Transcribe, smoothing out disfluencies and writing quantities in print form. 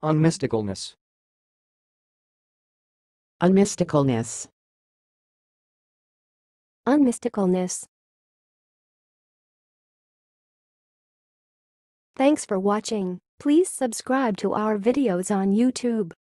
unmysticalness, unmysticalness, unmysticalness. Thanks for watching. Please subscribe to our videos on YouTube.